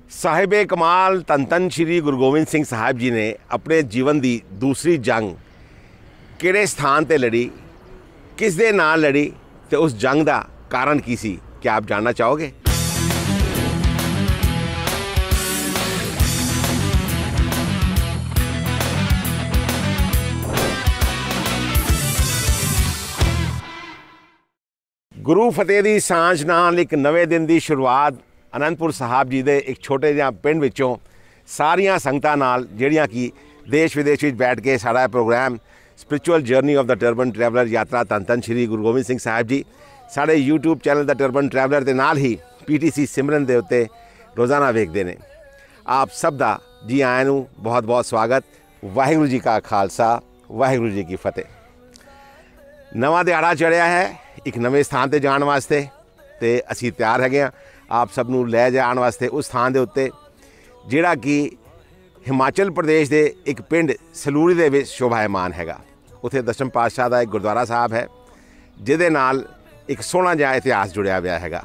साहिबे कमाल धन धन श्री गुरु गोबिंद सिंह साहब जी ने अपने जीवन की दूसरी जंग किहड़े स्थान ते लड़ी, किस दे नाल लड़ी ते उस जंग का कारण की सी, क्या आप जानना चाहोगे? गुरु फतेह दी सांझ नाल एक नवे दिन की शुरुआत आनंदपुर साहब जी के एक छोटे जिहा पिंड विचों सारियां संगतां नाल जिहड़ियां कि देश विदेश में बैठ के साड़ा programme spiritual journey of the turban traveller यात्रा धन धन श्री गुरु गोबिंद सिंह साहब जी साढ़े YouTube channel the turban traveller के नाल ही PTC सिमरन के उत्ते रोज़ाना वेखते हैं। आप सब दा जी आयां नूं बहुत बहुत स्वागत। वाहिगुरू जी का खालसा, वाहिगुरू जी की फतेह। नवा दिहाड़ा चढ़िया है एक नवे स्थान पर जाने वास्ते तो असी तैयार है आप सब नूं लै जाण वास्ते उस स्थान के उत्ते जिहड़ा कि हिमाचल प्रदेश के एक पिंड सलूरी दे विच शोभायमान हैगा। उत्थे दशम पातशाह का एक गुरुद्वारा साहब है जिहदे नाल एक सोहना जिहा इतिहास जुड़िया हुआ हैगा।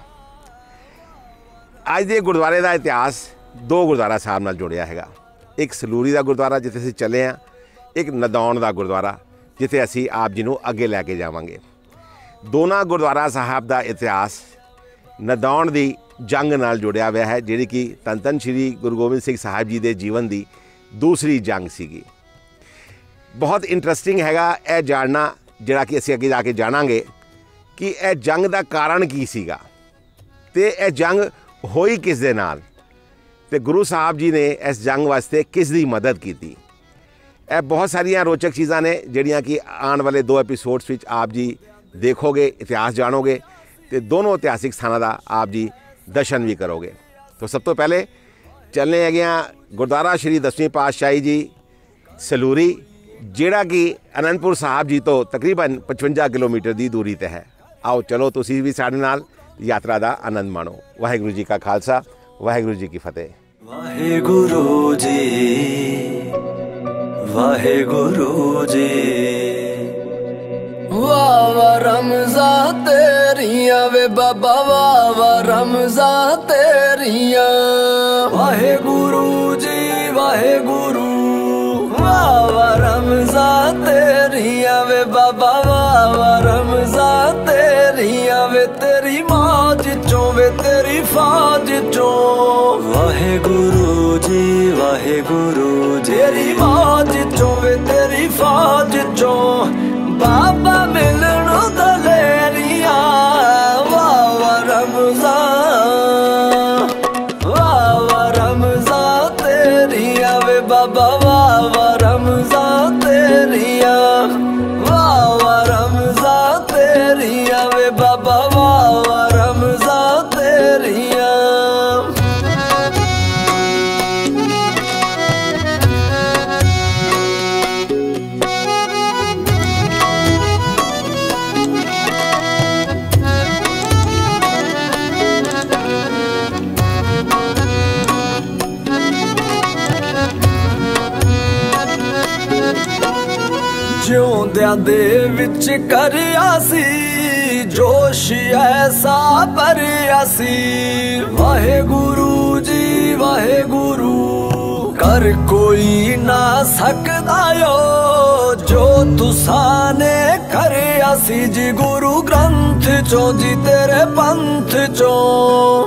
अज दे गुरुद्वारे का इतिहास दो गुरुद्वारा साहब नाल जुड़िया हैगा। एक सलूरी का गुरुद्वारा जिथे असीं चले हैं, एक नदौण का गुरुद्वारा जिथे असीं आप जी नूं अगे लैके जावांगे। दोनों गुरुद्वारा साहब का इतिहास नदौण की जंग नाल जुड़िया हुआ है जिहड़ी कि धन धन श्री गुरु गोबिंद सिंह साहब जी के जीवन की दूसरी जंग सीगी। बहुत इंटरस्टिंग हैगा यह जानना जिहड़ा कि असीं अगे जाके जाणांगे कि यह जंग का कारण की सीगा ते यह जंग होई किस दे नाल ते गुरु साहब जी ने इस जंग वास्ते किस दी मदद की थी। यह बहुत सारियां रोचक चीज़ां ने जिहड़ियां कि आने वाले 2 एपीसोड्स विच आप जी देखोगे, इतिहास जानोगे तो दोनों इतिहासिक स्थानों का आप जी दर्शन भी करोगे। तो सब तो पहले चलने है गुरुद्वारा श्री दसवीं पातशाही जी सलूरी जिहड़ा कि आनंदपुर साहब जी तो तकरीबन 55 किलोमीटर की दूरी ते है। आओ चलो तुसीं भी साडे नाल यात्रा का आनंद माणो। वाहिगुरू जी का खालसा, वाहिगुरू जी की फतेह। वाहिगुरू जी, वाहिगुरू जी। वाह वाह रमज़ा तेरिया वे बाबा, वाह वाह रमज़ा तेरिया। वाहिगुरू जी वाहिगुरू, वाह वाह रमज़ा तेरिया वे बाबा, वाह वाह रमज़ा तेरिया वे। तेरी मौज चों वे तेरी फौज चों। वाहिगुरू जी वाहिगुरू, तेरी मौज चों वे तेरी फौज चों। बाबा मिलन दलेरिया, वाह वाह रमज़ा, वाह वाह रमज़ा तेरिया वे बाबा, वाह वाह रमज़ा तेरिया। वाह वाह रमज़ा तेरिया वे बाबा, वाह वाह रमज़ा तेरिया। ਜਿਉਂਦਿਆਂ ਦੇ ਵਿੱਚ ਕਰਿਆ ਸੀ ਜੋਸ਼ ਐਸਾ ਭਰਿਆ ਸੀ। ਵਾਹਿਗੁਰੂ ਜੀ ਵਾਹਿਗੁਰੂ, ਕਰ ਕੋਈ ਨਾ ਸਕਦਾ ਓ ਜੋ ਤੁਸਾਂ ਨੇ ਕਰਿਆ ਸੀ ਜੀ। ਗੁਰੂ ਗ੍ਰੰਥ ਚੋਂ ਜੀ ਤੇਰੇ ਪੰਥ ਚੋਂ,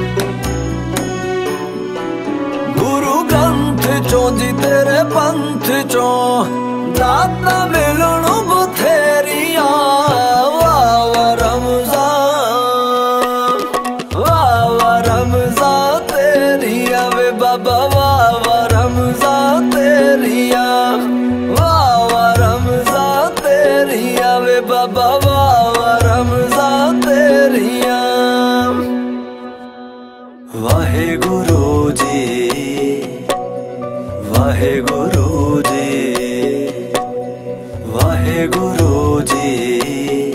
ਗੁਰੂ ਗ੍ਰੰਥ ਚੋਂ ਜੀ ਤੇਰੇ ਪੰਥ ਚੋਂ। दाता मिलन बथेरिया, वाह वाह रमज़ा, वाह वाह रमज़ा तेरिया वे बाबा, वाह वाह रमज़ा तेरिया। वाह वाह रमज़ा तेरिया वे बाबा, वाह वाह रमज़ा तेरिया। वाहिगुरू जी वाहिगुरू जी, वाहिगुरू जी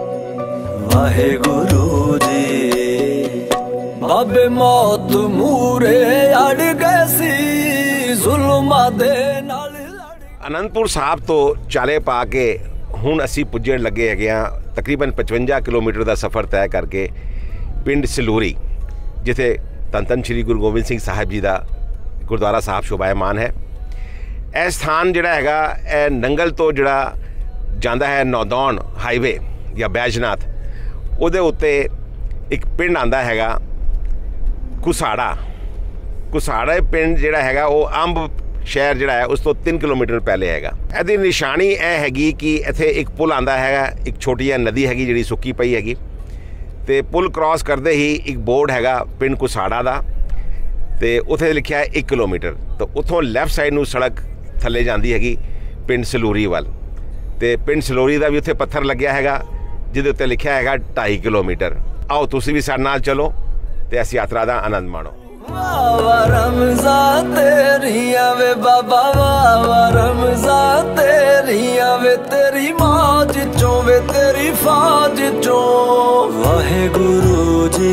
वाहिगुरू जी। बाबे मौत मूरे अड़ गए सी जुल्मां दे नाल। आनंदपुर साहब तो चाले पा के हुण असी पुज्जण लगे है तकरीबन 55 किलोमीटर का सफ़र तय करके पिंड सलूरी जिथे ਧੰਨ ਧੰਨ श्री गुरु गोबिंद सिंह साहब जी का गुरुद्वारा साहब शोभायमान है। यह स्थान जिहड़ा हैगा यह नंगल तो जिहड़ा जांदा है नौदौन हाईवे या बैजनाथ, उहदे उत्ते एक पिंड आंदा हैगा कुसाड़ा। कुसाड़ा पिंड जिहड़ा हैगा वो अंब शहर जिहड़ा है उस तो 3 किलोमीटर पहले हैगा। इहदी निशानी यह हैगी कि इत्थे एक पुल आंदा हैगा, एक छोटी जी नदी हैगी जिहड़ी सुक्की पई हैगी, ते पुल क्रॉस करते ही एक बोर्ड हैगा पिंड कुसाड़ा दा, ते उत्थे लिखिया है 1 किलोमीटर। तो उत्थों लैफ्ट साइड नूं सड़क थल्ले जांदी हैगी पिंड सलूरी वाल, ते पिंड सलूरी दा भी उत्थे पत्थर लग्या हैगा जिहदे उत्ते लिखिया हैगा 2.5 किलोमीटर। आओ तुसीं भी साडे नाल चलो ते इस यात्रा दा आनंद माणो। वाह रमज़ान तेरिया वे बाबा, वाह रमज़ान तेरिया वे, तेरी मौज चो वे तेरी फौज चो। वाहे गुरु जी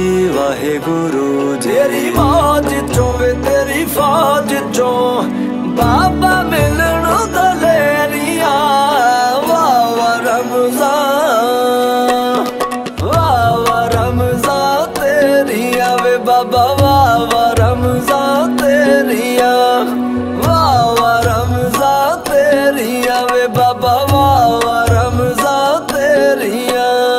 तेरी मौज चो वे तेरी फौज चो। बाबा मिलन दलेरिया, वाह रमज़ान, वाह रमज़ान तेरिया वे बाबा, वाह रमज़ान तेरिया, वाह रमज़ान तेरिया वे बाबा, वाह रमज़ान तेरिया।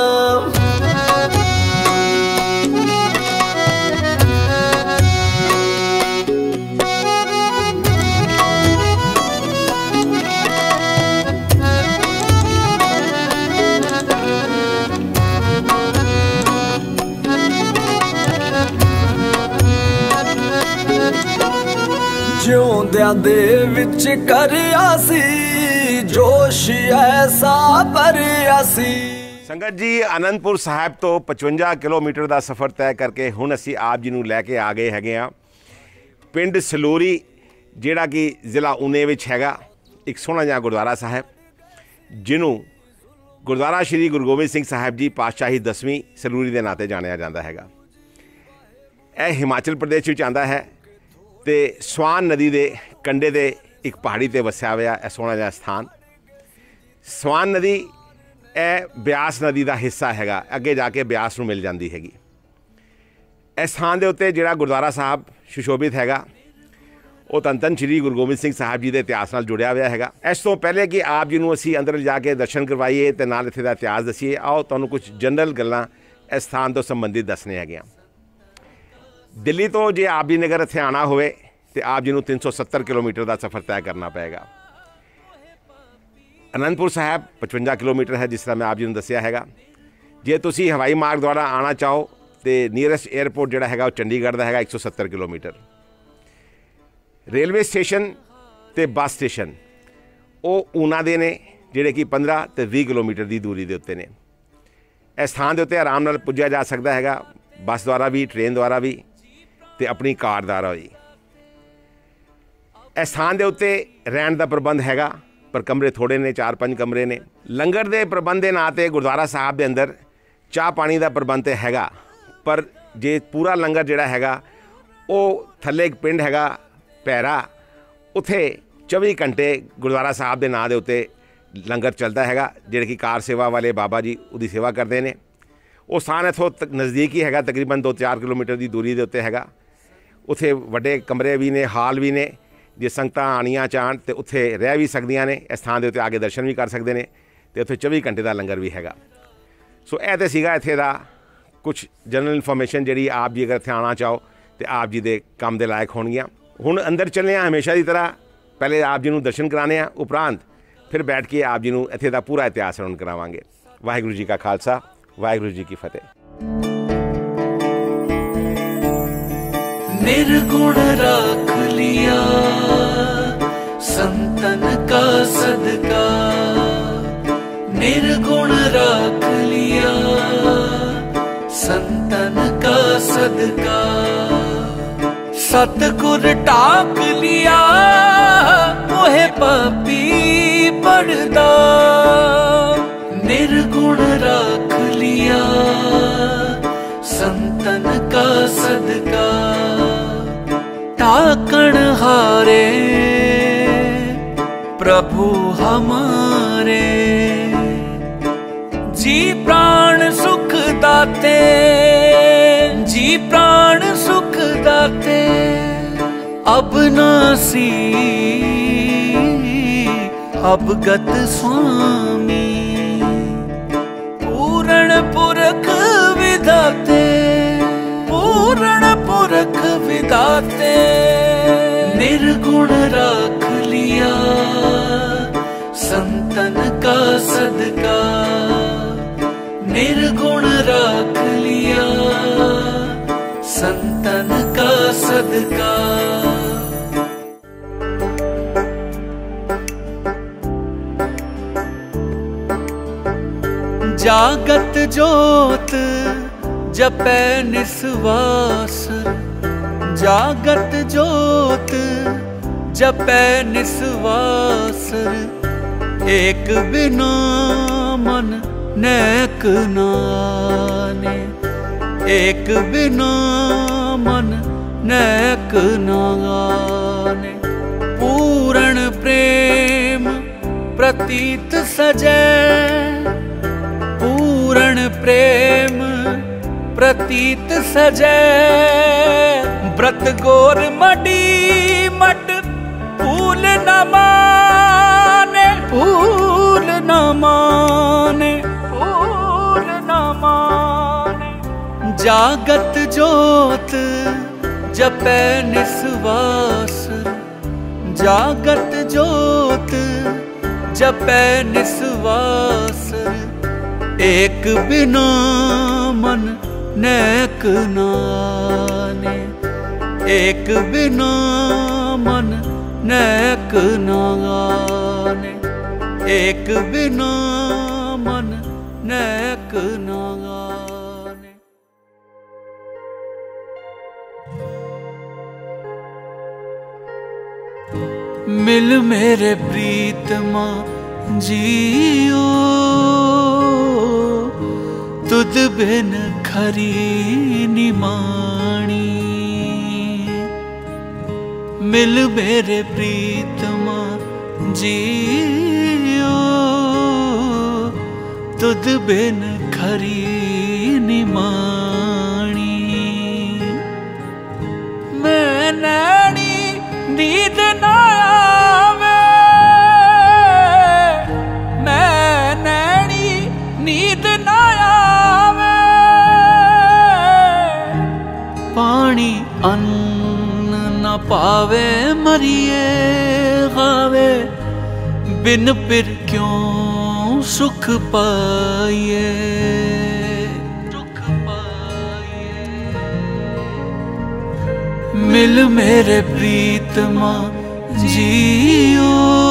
ਜਿਉਂਦਿਆਂ ਦੇ ਵਿੱਚ ਕਰਿਆ ਸੀ जोश ऐसा भरिया सी। संगत जी आनंदपुर साहब तो 55 किलोमीटर का सफ़र तय करके हुण असी आप जी नूं लैके आ गए हैगे आ पिंड सलूरी, जिहड़ा कि जिला ऊने विच हैगा। एक सोहना जिहा गुरुद्वारा साहब जिन्हों गुरुद्वारा श्री गुरु गोबिंद सिंह साहब जी पातशाही 10वीं सलूरी के नाते जानिया जाता हैगा। यह हिमाचल प्रदेश में आंदा है तो स्वान नदी के कंढे दे एक पहाड़ी ते वसिया हुआ यह सोहना जिहा स्थान। स्वान नदी यह ब्यास नदी का हिस्सा हैगा, अगे जाके ब्यास नूं मिल जाती हैगी। इस स्थान के उत्ते जिहड़ा गुरुद्वारा साहब सुशोभित हैगा वो धन धन श्री गुरु गोबिंद सिंह साहब जी के इतिहास नाल जुड़िया हुआ हैगा। इस तो पहले कि आप जी नूं असीं अंदर जाके दर्शन करवाइए तो नाल इत्थे दा इतिहास दसीए, आओ तुहानूं कुछ जनरल गल्लां इस स्थान तो संबंधित दसने हैगियां। दिल्ली तो जे आप जी ने अगर इत्थे आना होवे तो आप जी नूं 370 किलोमीटर का सफ़र तय करना पएगा। आनंदपुर साहब 55 किलोमीटर है जिस तरह मैं आप जी नूं दस्सिया हैगा। जे तुसीं हवाई मार्ग द्वारा आना चाहो तो नीयरेस्ट एयरपोर्ट जिहड़ा हैगा चंडीगढ़ का हैगा 170 किलोमीटर। रेलवे स्टेशन ते बस स्टेशन वो ऊना दे ने जिहड़े कि 15 ते 20 किलोमीटर की दूरी के उत्ते ने। इस स्थान के उत्ते आराम नाल पुज्जा जा सकता हैगा, बस द्वारा भी, ट्रेन द्वारा भी ते अपनी कार द्वारा भी। इस स्थान के उत्ते रहन का प्रबंध हैगा पर कमरे थोड़े ने, 4-5 कमरे ने। लंगर के प्रबंध के नाँ ते गुरुद्वारा साहब के अंदर चाह पानी का प्रबंध तो हैगा, पर जे पूरा लंगर जिहड़ा हैगा वो थल्ले एक पिंड हैगा पैरा, उत्थे 24 घंटे गुरुद्वारा साहब के नाँ के उत्ते लंगर चलता हैगा, जिहड़े कि कार सेवा वाले बाबा जी उसकी सेवा करते हैं। वो स्थान इत्थों नज़दीक ही हैगा, तकरीबन 2-4 किलोमीटर की दूरी के उत्ते हैगा। उत्थे वड्डे कमरे भी ने, हाल भी ने, जे संगतां आनियां चाहन तो उत्थे रह भी सकदियां ने। इस स्थान के उत्ते आके दर्शन भी कर सकते हैं तो उत्थे 24 घंटे का लंगर भी हैगा। सो यह तो सीगा इत्थे दा कुछ जनरल इन्फॉर्मेशन जिहड़ी आप जी अगर इत्थे आना चाहो तो आप जी के काम के लायक होणगियां। हुण अंदर चले हमेशा की तरह, पहले आप जी नूं दर्शन कराने आ, उपरांत फिर बैठ के आप जी नूं इत्थे दा पूरा इतिहास सुण करावांगे। वाहिगुरू जी का खालसा, वाहिगुरू जी की फतेह। निर्गुण रख लिया संतन का सदका, निर्गुण रख लिया संतन का सदका। सतगुर टाक लिया मोहे पापी पड़दा, निर्गुण रख लिया संतन का सदका। ताकण हारे प्रभु हमारे, जी प्राण सुख दाते, जी प्राण सुख दाते अब नासी अवगत स्वामी पूर्ण पुरख विधाते पूर्ण पुरख विधाते निर्गुण राख लिया संतन का सदका निर्गुण राख लिया संतन का सदका। जागत जोत जपै निस्वास जागत जोत जपै निस्वास एक बिना मन नैक नाने एक बिना मन नैक नाने पूर्ण प्रेम प्रतीत सजै पूर्ण प्रेम प्रतीत सजै व्रत गोर मडी मट फूल न माने फूल न माने फूल न माने जागत जोत जपै निस्वास जागत जोत जपै निस्वास एक बिना मन नैक नाने एक बिना मन नैक नाने एक बिना मन नैक नाने। मिल मेरे प्रीतमा जियो तुद बिन खरी निमाणी मिल मेरे प्रीतमा जियो तुद बिन खरी निमाणी मैं नैनी नींद न आवे मैं नैनी नींद न आवे पानी अन्न न पावे मरिए खावे बिन पिर क्यों सुख पाइए सुख पाइए मिल मेरे प्रीतमा जियो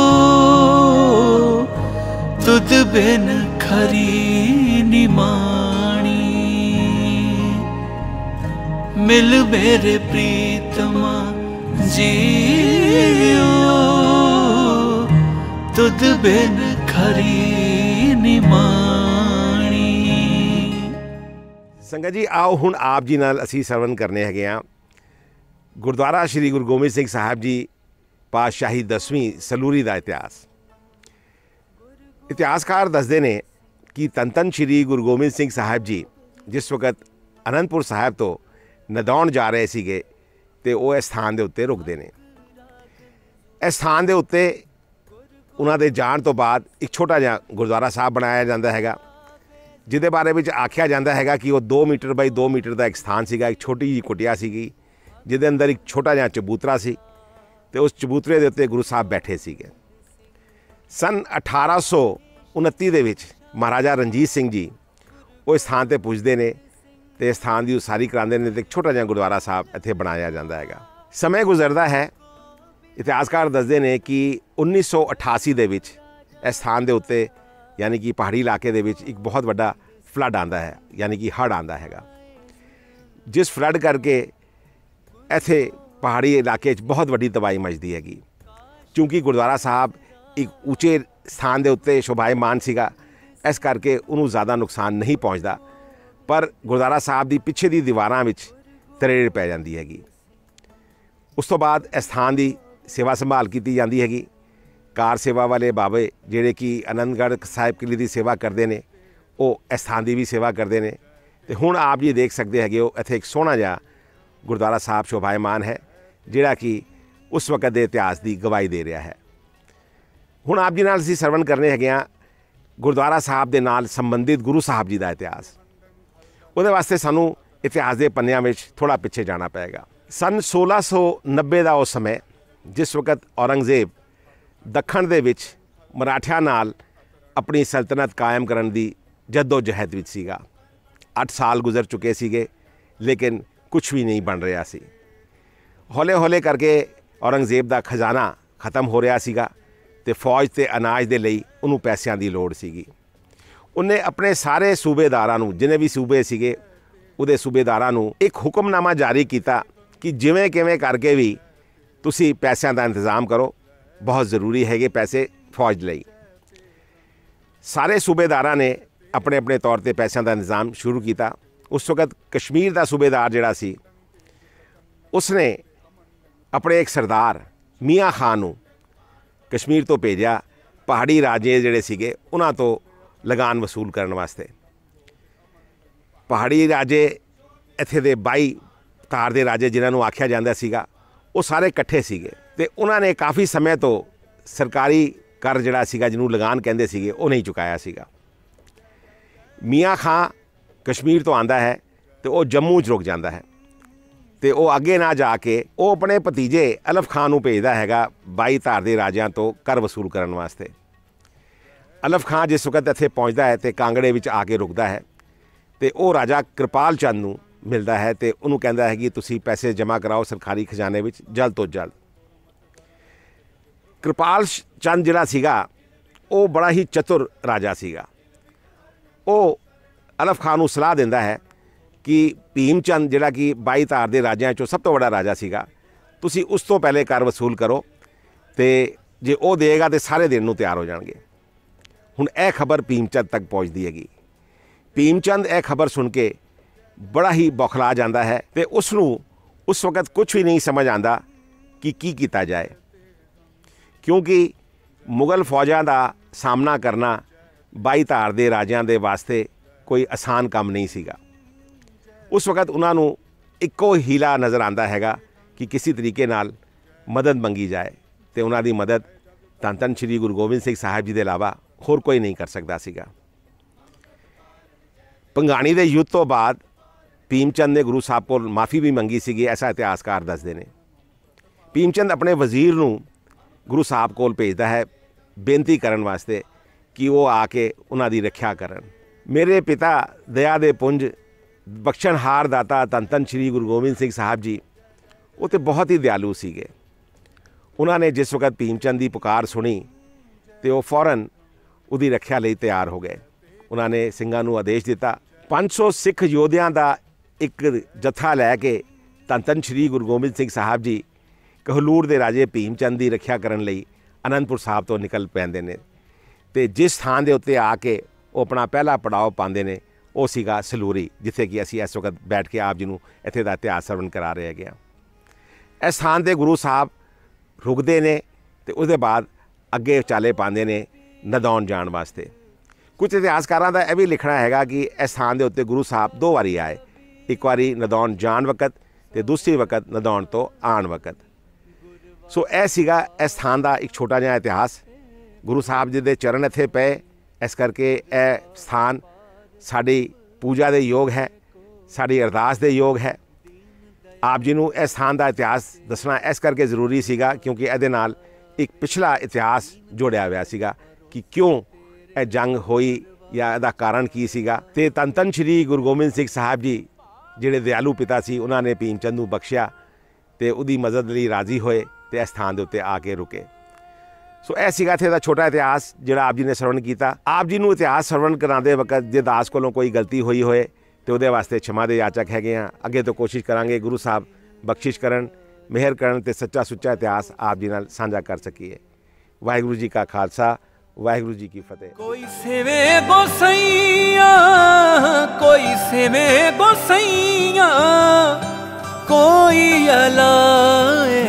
तुद बिन खरी निमाणी मिल मेरे प्रीतमा जियो तुद बिन खरी निमाणी। संगत जी आओ हुण आप जी नाल असीं सरवण करने हैगे आ गुरुद्वारा श्री गुरु गोबिंद सिंह साहब जी पातशाही 10वीं सलूरी का इतिहास। इतिहासकार दसते ने कि धन धन श्री गुरु गोबिंद सिंह साहब जी जिस वक्त आनंदपुर साहब तो नदौण जा रहे ਸੀਗੇ ਤੇ ਉਹ ਇਸ ਸਥਾਨ ਦੇ ਉੱਤੇ ਰੁਕਦੇ ਨੇ। ਇਸ ਸਥਾਨ ਦੇ ਉੱਤੇ ਉਹਨਾਂ ਦੇ ਜਾਣ ਤੋਂ ਬਾਅਦ ਇੱਕ ਛੋਟਾ ਜਿਹਾ ਗੁਰਦੁਆਰਾ ਸਾਹਿਬ ਬਣਾਇਆ ਜਾਂਦਾ ਹੈਗਾ ਜਿਹਦੇ ਬਾਰੇ ਵਿੱਚ ਆਖਿਆ ਜਾਂਦਾ ਹੈਗਾ ਕਿ ਉਹ 2 ਮੀਟਰ ਬਾਈ 2 ਮੀਟਰ ਦਾ ਇੱਕ ਸਥਾਨ ਸੀਗਾ। ਇੱਕ ਛੋਟੀ ਜਿਹੀ ਕੁਟਿਆ ਸੀਗੀ ਜਿਹਦੇ ਅੰਦਰ ਇੱਕ ਛੋਟਾ ਜਿਹਾ ਚਬੂਤਰਾ ਸੀ ਤੇ ਉਸ ਚਬੂਤਰੇ ਦੇ ਉੱਤੇ ਗੁਰੂ ਸਾਹਿਬ ਬੈਠੇ ਸੀਗੇ। ਸਨ 1829 ਦੇ ਵਿੱਚ ਮਹਾਰਾਜਾ ਰਣਜੀਤ ਸਿੰਘ ਜੀ ਉਹ ਸਥਾਨ ਤੇ ਪੁੱਜਦੇ ਨੇ ਤੇ ਸਥਾਨ ਦੀ ਉਸਾਰੀ ਕਰਾਉਂਦੇ ਨੇ ਤੇ ਇੱਕ ਛੋਟਾ ਜਿਹਾ ਗੁਰਦੁਆਰਾ ਸਾਹਿਬ ਇੱਥੇ ਬਣਾਇਆ ਜਾਂਦਾ ਹੈਗਾ। ਸਮੇਂ ਗੁਜ਼ਰਦਾ ਹੈ ਇਤਿਹਾਸਕਾਰ ਦੱਸਦੇ ਨੇ ਕਿ 1988 ਦੇ ਵਿੱਚ ਇਸ ਸਥਾਨ ਦੇ ਉੱਤੇ यानी कि पहाड़ी इलाके दे विच एक बहुत बड़ा फ्लड आता है यानी कि हड़ आता हैगा जिस फ्लड करके इत्थे पहाड़ी इलाके बहुत वड्डी तबाही मचदी हैगी क्योंकि गुरुद्वारा साहब एक ऊँचे स्थान के उत्ते शोभायमान सीगा इस करके उन्होंने ज़्यादा नुकसान नहीं पहुँचता पर गुरुद्वारा साहब की पिछे की दीवारां विच तरेड़ पै जाती हैगी। उस तो बाद इस स्थान की सेवा संभाल की जाती हैगी। कार सेवा वाले बाबे जिहड़े कि आनंदगढ़ साहिब किले की सेवा करते हैं वो इस स्थान की भी सेवा करते हैं ਤੇ ਹੁਣ ਆਪ ਜੀ ਦੇਖ ਸਕਦੇ ਹੈਗੇ ਹੋ ਇੱਥੇ ਇੱਕ ਸੋਹਣਾ ਜਿਹਾ ਗੁਰਦੁਆਰਾ ਸਾਹਿਬ ਸ਼ੋਭਾਇਮਾਨ ਹੈ, ਜਿਹੜਾ ਕਿ ਉਸ ਵਕਤ ਦੇ ਇਤਿਹਾਸ ਦੀ ਗਵਾਹੀ ਦੇ ਰਿਹਾ ਹੈ। ਹੁਣ ਆਪ ਜੀ ਨਾਲ ਅਸੀਂ ਸਰਵਣ ਕਰਨੇ ਹੈਗੇ ਆ ਗੁਰਦੁਆਰਾ ਸਾਹਿਬ ਦੇ ਨਾਲ ਸੰਬੰਧਿਤ ਗੁਰੂ ਸਾਹਿਬ ਜੀ ਦਾ ਇਤਿਹਾਸ। ਉਹਦੇ ਵਾਸਤੇ ਸਾਨੂੰ ਇਤਿਹਾਸ ਦੇ ਪੰਨਿਆਂ ਵਿੱਚ ਥੋੜ੍ਹਾ ਪਿੱਛੇ ਜਾਣਾ ਪਏਗਾ। ਸਨ 1690 ਦਾ ਉਹ ਸਮੇਂ, ਜਿਸ ਵਕਤ ਔਰੰਗਜ਼ੇਬ ਦੱਖਣ ਦੇ ਵਿੱਚ ਮਰਾਠਿਆਂ ਨਾਲ ਆਪਣੀ ਸਲਤਨਤ ਕਾਇਮ ਕਰਨ ਦੀ ਜੱਦੋ ਜਹਿਦ ਵਿੱਚ ਸੀਗਾ। 8 ਸਾਲ ਗੁਜ਼ਰ ਚੁੱਕੇ ਸੀਗੇ, ਲੇਕਿਨ ਕੁਛ ਵੀ ਨਹੀਂ ਬਣ ਰਿਹਾ ਸੀ। ਹੌਲੇ ਹੌਲੇ ਕਰਕੇ ਔਰੰਗਜ਼ੇਬ ਦਾ ਖਜ਼ਾਨਾ ਖਤਮ ਹੋ ਰਿਹਾ ਸੀਗਾ ਤੇ ਫੌਜ ਤੇ ਅਨਾਜ ਦੇ ਲਈ ਉਹਨੂੰ ਪੈਸਿਆਂ ਦੀ ਲੋੜ ਸੀਗੀ। ਉਹਨੇ ਆਪਣੇ ਸਾਰੇ ਸੂਬੇਦਾਰਾਂ ਨੂੰ, ਜਿੰਨੇ ਵੀ ਸੂਬੇ ਸੀਗੇ ਉਹਦੇ ਸੂਬੇਦਾਰਾਂ ਨੂੰ ਇੱਕ ਹੁਕਮਨਾਮਾ ਜਾਰੀ ਕੀਤਾ ਕਿ ਜਿਵੇਂ ਕਿਵੇਂ ਕਰਕੇ ਵੀ ਤੁਸੀਂ ਪੈਸਿਆਂ ਦਾ ਇੰਤਜ਼ਾਮ ਕਰੋ, ਬਹੁਤ ਜ਼ਰੂਰੀ ਹੈਗੇ ਪੈਸੇ ਫੌਜ ਲਈ। ਸਾਰੇ ਸੂਬੇਦਾਰਾਂ ਨੇ ਆਪਣੇ ਆਪਣੇ ਤੌਰ ਤੇ ਪੈਸਿਆਂ ਦਾ ਇੰਤਜ਼ਾਮ ਸ਼ੁਰੂ ਕੀਤਾ। ਉਸ ਵਕਤ ਕਸ਼ਮੀਰ ਦਾ ਸੂਬੇਦਾਰ ਜਿਹੜਾ ਸੀ, ਉਸਨੇ ਆਪਣੇ ਇੱਕ ਸਰਦਾਰ ਮੀਆਂ ਖਾਨ ਨੂੰ ਕਸ਼ਮੀਰ ਤੋਂ ਭੇਜਿਆ ਪਹਾੜੀ ਰਾਜੇ ਜਿਹੜੇ ਸੀਗੇ ਉਹਨਾਂ ਤੋਂ ਲਗਾਨ ਵਸੂਲ ਕਰਨ ਵਾਸਤੇ। ਪਹਾੜੀ ਰਾਜੇ ਇੱਥੇ ਦੇ 22 ਤਾਰ ਦੇ ਰਾਜੇ ਜਿਨ੍ਹਾਂ ਨੂੰ ਆਖਿਆ ਜਾਂਦਾ ਸੀਗਾ, ਉਹ ਸਾਰੇ ਇਕੱਠੇ ਸੀਗੇ ਤੇ ਉਹਨਾਂ ਨੇ ਕਾਫੀ ਸਮੇਂ ਤੋਂ ਸਰਕਾਰੀ ਕਰ ਜਿਹੜਾ ਸੀਗਾ, ਜਿਹਨੂੰ ਲਗਾਨ ਕਹਿੰਦੇ ਸੀਗੇ, ਉਹ ਨਹੀਂ ਚੁਕਾਇਆ ਸੀਗਾ। ਮੀਆਂ ਖਾਂ ਕਸ਼ਮੀਰ ਤੋਂ ਆਉਂਦਾ ਹੈ ਤੇ ਉਹ ਜੰਮੂ 'ਚ ਰੁਕ ਜਾਂਦਾ ਹੈ ਤੇ ਉਹ ਅੱਗੇ ਨਾ ਜਾ ਕੇ ਉਹ ਆਪਣੇ ਭਤੀਜੇ ਅਲਫ ਖਾਨ ਨੂੰ ਭੇਜਦਾ ਹੈਗਾ 22 ਧਾਰ ਦੇ ਰਾਜਿਆਂ ਤੋਂ ਕਰ ਵਸੂਲ ਕਰਨ ਵਾਸਤੇ। ਅਲਫ ਖਾਨ ਜਿਸ ਵਕਤ ਇੱਥੇ ਪਹੁੰਚਦਾ ਹੈ ਤੇ ਕਾਂਗੜੇ ਵਿੱਚ ਆ ਕੇ ਰੁਕਦਾ ਹੈ ਤੇ ਉਹ ਰਾਜਾ ਕਿਰਪਾਲ ਚੰਦ ਨੂੰ ਮਿਲਦਾ ਹੈ ਤੇ ਉਹਨੂੰ ਕਹਿੰਦਾ ਹੈ ਕਿ ਤੁਸੀਂ ਪੈਸੇ ਜਮ੍ਹਾਂ ਕਰਾਓ ਸਰਕਾਰੀ ਖਜ਼ਾਨੇ ਵਿੱਚ ਜਲਦ ਤੋਂ ਜਲਦ। ਕਿਰਪਾਲ ਚੰਦ ਜਿਹੜਾ ਸੀਗਾ ਉਹ ਬੜਾ ਹੀ ਚਤੁਰ ਰਾਜਾ ਸੀਗਾ। ਉਹ ਅਲਫ ਖਾਨ ਨੂੰ ਸਲਾਹ ਦਿੰਦਾ ਹੈ ਕਿ ਭੀਮ ਚੰਦ ਜਿਹੜਾ ਕਿ 22 ਧਾਰ ਦੇ ਰਾਜਿਆਂ 'ਚੋਂ ਸਭ ਤੋਂ ਵੱਡਾ ਰਾਜਾ ਸੀਗਾ, ਤੁਸੀਂ ਉਸ ਤੋਂ ਪਹਿਲੇ ਕਰ ਵਸੂਲ ਕਰੋ ਤੇ ਜੇ ਉਹ ਦੇਗਾ ਤਾਂ ਸਾਰੇ ਦੇਣ ਨੂੰ ਤਿਆਰ ਹੋ ਜਾਣਗੇ। ਹੁਣ ਇਹ ਖਬਰ ਭੀਮ ਚੰਦ ਤੱਕ ਪਹੁੰਚਦੀ ਹੈਗੀ। ਭੀਮ ਚੰਦ ਇਹ ਖਬਰ ਸੁਣ ਕੇ ਬੜਾ ਹੀ ਬੌਖਲਾ ਜਾਂਦਾ ਹੈ ਤੇ ਉਸ ਨੂੰ ਉਸ ਵਕਤ ਕੁਝ ਵੀ ਨਹੀਂ ਸਮਝ ਆਉਂਦਾ ਕਿ ਕੀ ਕੀਤਾ ਜਾਏ, ਕਿਉਂਕਿ ਮੁਗਲ ਫੌਜਾਂ ਦਾ ਸਾਹਮਣਾ ਕਰਨਾ 22 ਧਾਰ ਦੇ ਰਾਜਿਆਂ ਦੇ ਵਾਸਤੇ ਕੋਈ ਆਸਾਨ ਕੰਮ ਨਹੀਂ ਸੀਗਾ। ਉਸ ਵਕਤ ਉਹਨਾਂ ਨੂੰ ਇੱਕੋ ਹੀਲਾ ਨਜ਼ਰ ਆਉਂਦਾ ਹੈਗਾ ਕਿ ਕਿਸੇ ਤਰੀਕੇ ਨਾਲ ਮਦਦ ਮੰਗੀ ਜਾਏ ਤੇ ਉਹਨਾਂ ਦੀ ਮਦਦ ਧੰਨ ਧੰਨ ਸ਼੍ਰੀ ਗੁਰੂ ਗੋਬਿੰਦ ਸਿੰਘ ਸਾਹਿਬ ਜੀ ਦੇ ਇਲਾਵਾ ਹੋਰ ਕੋਈ ਨਹੀਂ ਕਰ ਸਕਦਾ ਸੀਗਾ। ਭੰਗਾਣੀ ਦੇ ਯੁੱਧ ਤੋਂ ਬਾਅਦ ਭੀਮ ਚੰਦ ਨੇ ਗੁਰੂ ਸਾਹਿਬ ਕੋਲ ਮਾਫੀ ਵੀ ਮੰਗੀ ਸੀਗੀ, ਐਸਾ ਇਤਿਹਾਸਕਾਰ ਦੱਸਦੇ ਨੇ। ਭੀਮ ਚੰਦ ਆਪਣੇ ਵਜ਼ੀਰ ਨੂੰ ਗੁਰੂ ਸਾਹਿਬ ਕੋਲ ਭੇਜਦਾ ਹੈ ਬੇਨਤੀ ਕਰਨ ਵਾਸਤੇ ਕਿ ਉਹ ਆ ਕੇ ਉਹਨਾਂ ਦੀ ਰੱਖਿਆ ਕਰਨ। ਮੇਰੇ ਪਿਤਾ ਦਇਆ ਦੇ ਪੁੰਜ ਬਖਸ਼ਣਹਾਰ ਦਾਤਾ ਧੰਨ ਧੰਨ ਸ਼੍ਰੀ ਗੁਰੂ ਗੋਬਿੰਦ ਸਿੰਘ ਸਾਹਿਬ ਜੀ, ਉਹ ਤਾਂ ਬਹੁਤ ਹੀ ਦਿਆਲੂ ਸੀਗੇ। ਉਹਨਾਂ ਨੇ ਜਿਸ ਵਕਤ ਭੀਮ ਚੰਦ ਦੀ ਪੁਕਾਰ ਸੁਣੀ ਤੇ ਉਹ ਫੌਰਨ ਉਹਦੀ ਰੱਖਿਆ ਲਈ ਤਿਆਰ ਹੋ ਗਏ। ਉਹਨਾਂ ਨੇ ਸਿੰਘਾਂ ਨੂੰ ਆਦੇਸ਼ ਦਿੱਤਾ 500 ਸਿੱਖ ਯੋਧਿਆਂ ਦਾ ਇੱਕ ਜੱਥਾ ਲੈ ਕੇ ਧੰਨ ਧੰਨ ਸ਼੍ਰੀ ਗੁਰੂ ਗੋਬਿੰਦ ਸਿੰਘ ਸਾਹਿਬ ਜੀ ਕਹਲੂਰ ਦੇ ਰਾਜੇ ਭੀਮ ਚੰਦ ਦੀ ਰੱਖਿਆ ਕਰਨ ਲਈ ਅਨੰਦਪੁਰ ਸਾਹਿਬ ਤੋਂ ਨਿਕਲ ਪੈਂਦੇ ਨੇ ਤੇ ਜਿਸ ਸਥਾਨ ਦੇ ਉੱਤੇ ਆ ਕੇ ਉਹ ਆਪਣਾ ਪਹਿਲਾ ਪੜਾਅ ਪਾਉਂਦੇ ਨੇ ਉਹ ਸੀਗਾ ਸਲੂਰੀ, ਜਿੱਥੇ ਕਿ ਅਸੀਂ ਇਸ ਵਕਤ ਬੈਠ ਕੇ ਆਪ ਜੀ ਨੂੰ ਇੱਥੇ ਦਾ ਇਤਿਹਾਸ ਸਰਵਣ ਕਰਾ ਰਹੇ ਹੈਗੇ ਹਾਂ। ਇਸ ਸਥਾਨ 'ਤੇ ਗੁਰੂ ਸਾਹਿਬ ਰੁਕਦੇ ਨੇ ਤੇ ਉਹਦੇ ਬਾਅਦ ਅੱਗੇ ਚਾਲੇ ਪਾਉਂਦੇ ਨੇ ਨਦੌਣ ਜਾਣ ਵਾਸਤੇ। ਕੁਝ ਇਤਿਹਾਸਕਾਰਾਂ ਦਾ ਇਹ ਵੀ ਲਿਖਣਾ ਹੈਗਾ ਕਿ ਇਸ ਸਥਾਨ ਦੇ ਉੱਤੇ ਗੁਰੂ ਸਾਹਿਬ 2 ਵਾਰੀ ਆਏ, ਇੱਕ ਵਾਰੀ ਨਦੌਣ ਜਾਣ ਵਕਤ ਤੇ ਦੂਸਰੀ ਵਕਤ ਨਦੌਣ ਤੋਂ ਆਉਣ ਵਕਤ। ਸੋ ਇਹ ਸੀਗਾ ਇਸ ਸਥਾਨ ਦਾ ਇੱਕ ਛੋਟਾ ਜਿਹਾ ਇਤਿਹਾਸ। ਗੁਰੂ ਸਾਹਿਬ ਜੀ ਦੇ ਚਰਨ ਇੱਥੇ ਪਏ, ਇਸ ਕਰਕੇ ਇਹ ਸਥਾਨ ਸਾਡੀ ਪੂਜਾ ਦੇ ਯੋਗ ਹੈ, ਸਾਡੀ ਅਰਦਾਸ ਦੇ ਯੋਗ ਹੈ। ਆਪ ਜੀ ਨੂੰ ਇਸ ਸਥਾਨ ਦਾ ਇਤਿਹਾਸ ਦੱਸਣਾ ਇਸ ਕਰਕੇ ਜ਼ਰੂਰੀ ਸੀਗਾ ਕਿਉਂਕਿ ਇਹਦੇ ਨਾਲ ਇੱਕ ਪਿਛਲਾ ਇਤਿਹਾਸ ਜੋੜਿਆ ਹੋਇਆ ਸੀਗਾ ਕਿ ਕਿਉਂ ਇਹ ਜੰਗ ਹੋਈ ਜਾਂ ਇਹਦਾ ਕਾਰਨ ਕੀ ਸੀਗਾ। ਤੇ ਧੰਨ ਧੰਨ ਸ਼੍ਰੀ ਗੁਰੂ ਗੋਬਿੰਦ ਸਿੰਘ ਸਾਹਿਬ ਜੀ ਜਿਹੜੇ ਦਿਆਲੂ ਪਿਤਾ ਸੀ, ਉਹਨਾਂ ਨੇ ਭੀਮ ਚੰਦ ਨੂੰ ਬਖਸ਼ਿਆ ਤੇ ਉਹਦੀ ਮਦਦ ਲਈ ਰਾਜ਼ੀ ਹੋਏ ਤੇ ਇਸ ਸਥਾਨ ਦੇ ਉੱਤੇ ਆ ਕੇ ਰੁਕੇ। ਸੋ ਇਹ ਸੀਗਾ ਇੱਥੇ ਦਾ ਛੋਟਾ ਇਤਿਹਾਸ ਜਿਹੜਾ ਆਪ ਜੀ ਨੇ ਸਰਵਣ ਕੀਤਾ। ਆਪ ਜੀ ਨੂੰ ਇਤਿਹਾਸ ਸਰਵਣ ਕਰਾਉਂਦੇ ਵਕਤ ਜੇ ਦਾਸ ਕੋਲੋਂ ਕੋਈ ਗਲਤੀ ਹੋਈ ਹੋਏ ਤੇ ਉਹਦੇ ਵਾਸਤੇ क्षमा ਦੇ ਯਾਚਕ ਹੈਗੇ ਆ। ਅੱਗੇ ਤੋਂ ਕੋਸ਼ਿਸ਼ ਕਰਾਂਗੇ ਗੁਰੂ ਸਾਹਿਬ ਬਖਸ਼ਿਸ਼ ਕਰਨ, ਮਿਹਰ ਕਰਨ ਤੇ ਸੱਚਾ ਸੁੱਚਾ ਇਤਿਹਾਸ ਆਪ ਜੀ ਨਾਲ ਸਾਂਝਾ ਕਰ ਸਕੀਏ। ਵਾਹਿਗੁਰੂ ਜੀ ਕਾ ਖਾਲਸਾ, ਵਾਹਿਗੁਰੂ ਜੀ ਕੀ ਫਤਿਹ। कोई सेवे गोसैया, कोई सेवे गोसैया, कोई अलाए,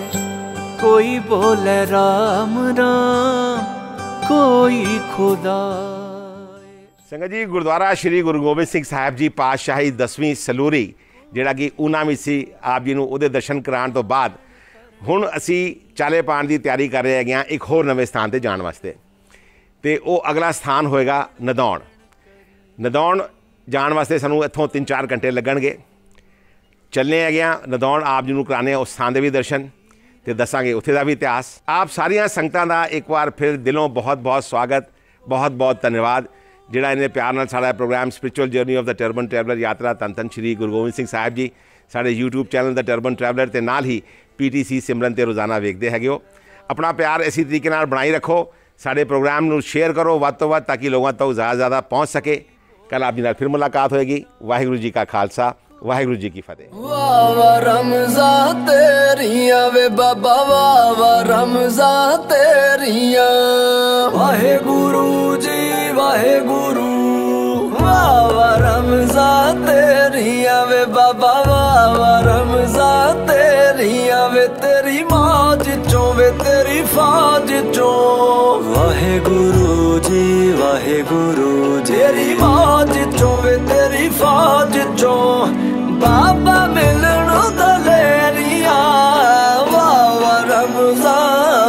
कोई बोले राम राम, कोई खुदा। ਸੰਗਤ ਜੀ, ਗੁਰਦੁਆਰਾ ਸ਼੍ਰੀ ਗੁਰੂ ਗੋਬਿੰਦ ਸਿੰਘ ਸਾਹਿਬ ਜੀ ਪਾਤਸ਼ਾਹੀ 10ਵੀਂ ਸਲੂਰੀ ਜਿਹੜਾ ਕਿ ਊਨਾ ਵਿੱਚ ਸੀ, ਆਪ ਜੀ ਨੂੰ ਉਹਦੇ ਦਰਸ਼ਨ ਕਰਾਉਣ ਤੋਂ ਬਾਅਦ ਹੁਣ ਅਸੀਂ ਚਾਲੇ ਪਾਉਣ ਦੀ ਤਿਆਰੀ ਕਰ ਰਹੇ ਹੈਗੇ ਹਾਂ ਇੱਕ ਹੋਰ ਨਵੇਂ ਸਥਾਨ 'ਤੇ ਜਾਣ ਵਾਸਤੇ। ਅਤੇ ਉਹ ਅਗਲਾ ਸਥਾਨ ਹੋਏਗਾ ਨਦੌਣ। ਨਦੌਣ ਜਾਣ ਵਾਸਤੇ ਸਾਨੂੰ ਇੱਥੋਂ 3-4 ਘੰਟੇ ਲੱਗਣਗੇ। ਚੱਲਣੇ ਹੈਗੇ ਹਾਂ ਨਦੌਣ, ਆਪ ਜੀ ਨੂੰ ਕਰਾਣੇ ਉਸ ਸਥਾਨ ਦੇ ਵੀ ਦਰਸ਼ਨ ਤੇ ਦੱਸਾਂਗੇ ਉੱਥੇ ਦਾ ਵੀ ਇਤਿਹਾਸ। ਆਪ ਸਾਰੀਆਂ ਸੰਗਤਾਂ ਦਾ ਇੱਕ ਵਾਰ ਫਿਰ ਦਿਲੋਂ ਬਹੁਤ ਬਹੁਤ ਸਵਾਗਤ, ਬਹੁਤ ਬਹੁਤ ਧੰਨਵਾਦ ਜਿਹੜਾ ਇਹਨੇ ਪਿਆਰ ਨਾਲ ਸਾਡਾ programme spiritual journey of the turban traveller ਯਾਤਰਾ ਧੰਨ ਧੰਨ ਸ਼੍ਰੀ ਗੁਰੂ ਗੋਬਿੰਦ ਸਿੰਘ ਸਾਹਿਬ ਜੀ ਸਾਡੇ YouTube channel the turban traveller ਤੇ ਨਾਲ ਹੀ PTC ਸਿਮਰਨ ਤੇ ਰੋਜ਼ਾਨਾ ਵੇਖਦੇ ਹੈਗੇ ਹੋ। ਆਪਣਾ ਪਿਆਰ ਇਸੇ ਤਰੀਕੇ ਨਾਲ ਬਣਾਈ ਰੱਖੋ। ਸਾਡੇ ਪ੍ਰੋਗਰਾਮ ਨੂੰ ਸ਼ੇਅਰ ਕਰੋ ਵੱਧ ਤੋਂ ਵੱਧ ਤਾਂ ਕਿ ਲੋਕਾਂ ਤੱਕ ਜ਼ਿਆਦਾ ਪਹੁੰਚ ਸਕੇ। ਕੱਲ੍ਹ ਆਪ ਜੀ ਨਾਲ ਫਿਰ ਮੁਲਾਕਾਤ ਹੋਏਗੀ। ਵਾਹਿਗੁਰੂ ਜੀ ਕਾ ਖਾਲਸਾ, ਵਾਹਿਗੁਰੂ ਜੀ ਕੀ ਫਤਿਹ। ਵਾਹ ਵਾਹ ਰਮਜ਼ਾਂ ਤੇਰੀਆਂ ਵੇ ਬਾਬਾ, ਵਾਹ ਵਾਹ ਰਮਜ਼ਾਂ ਤੇਰੀਆਂ। ਵਾਹਿਗੁਰੂ ਜੀ ਵਾਹਿਗੁਰੂ, ਵਾਹ ਵਾਹ ਰਮਜ਼ਾਂ ਤੇਰੀਆਂ ਵੇ ਬਾਬਾ, ਵਾਹ ਵਾਹ ਰਮਜ਼ਾਂ ਤੇਰੀਆਂ ਵੇ। ਤੇਰੀ ਮਾਝ ਚੋਂ ਵੇ ਤੇਰੀ ਫਾਜ ਚੋਂ, ਵਾਹਿਗੁਰੂ ਜੀ ਵਾਹਿਗੁਰੂ। ਤੇਰੀ ਮਾਝ ਚੋਂ ਵੇ ਤੇਰੀ ਫਾਜ ਚੋਂ, ਬਾਬਾ ਮਿਲਣ ਦਲੇਰੀਆਂ। ਵਾਹ ਵਾਹ ਰਮਜ਼ਾਂ,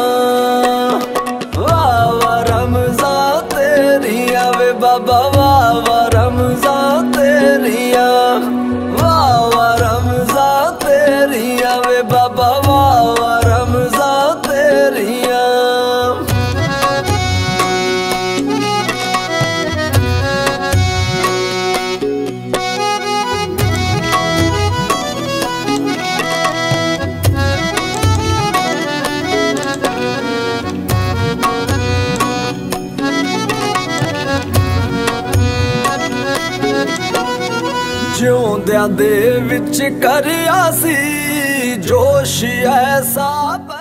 ਵਾਹ ਵਾਹ ਰਮਜ਼ਾਂ ਤੇਰੀਆਂ ਵੇ ਬਾਬਾ, ਵਾਹ ਵਾਹ ਰਮਜ਼ਾਂ ਤੇਰੀਆਂ। ਵਾਹ ਵਾਹ ਰਮਜ਼ਾਂ ਤੇਰੀਆਂ ਵੇ ਬਾਬਾ, ਵਾਹ ਵਾਹ ਰਮਜ਼ਾਂ ਤੇਰੀਆਂ। ਜਿਉਂਦਿਆਂ ਦੇ ਵਿੱਚ ਕਰਿਆ ਸੀ ਜੋਸ਼ ਐਸਾ।